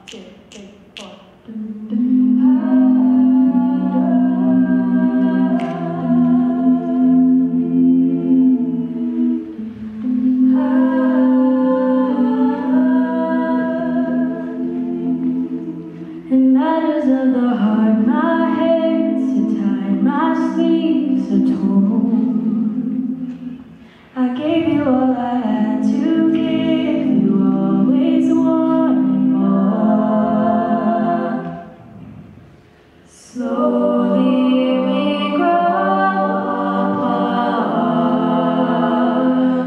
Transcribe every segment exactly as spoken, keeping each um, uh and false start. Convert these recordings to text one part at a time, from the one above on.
two, three, four. In matters of the heart, my hands are tied, my sleeves are torn. I gave you all I had to give, you always wanted more. Slowly we grow apart,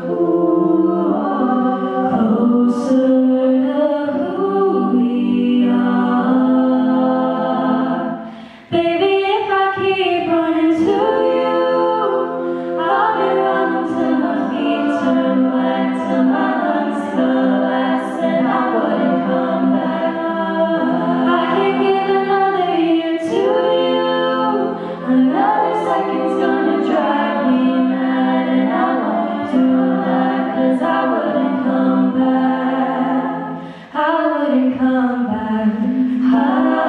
ooh, closer to who we are. Baby, if I keep running to you, I'll be running till my feet turn black, till my lungs collapse and I wouldn't come back. I can't give another year to you, another second's gonna drive me mad, and I won't do that, 'cause I wouldn't come back, I wouldn't come back. Ah.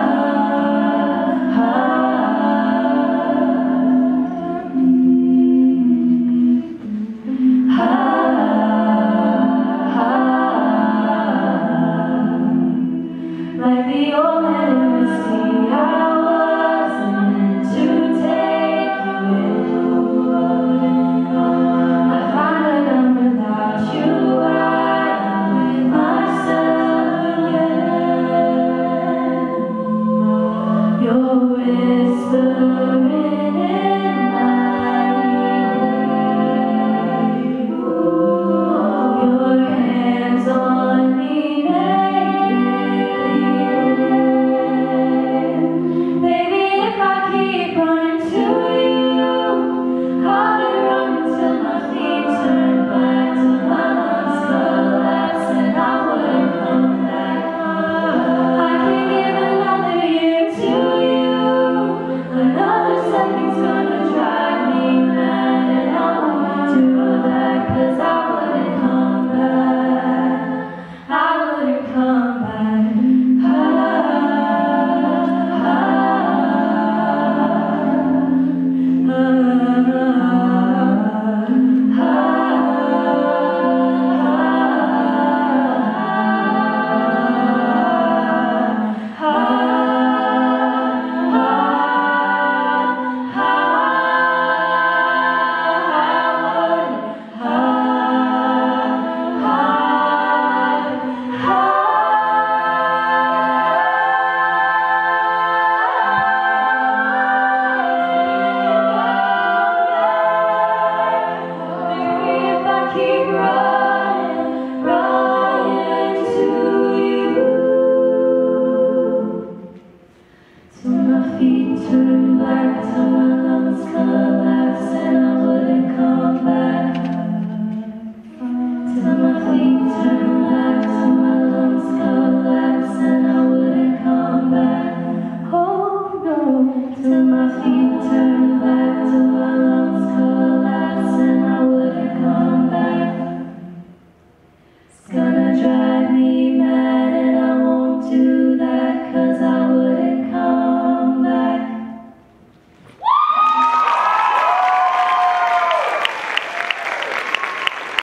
Like the old man in the sea, I wasn't meant to take you in. I find that I'm without you, I am with myself again. You're whispering in my ear. Your hands on me naked. Baby, if I keep running to you, I'll be running till my feet turn black, till my lungs collapse and I wouldn't come back. I can't give another year to you, another second's gonna drive me mad, and I won't do that, 'cause I wouldn't come back, I wouldn't come back. Ah, ah, ah, keep running, running to you, till my feet turn black, till my lungs collapse and I wouldn't come back, till my feet turn black.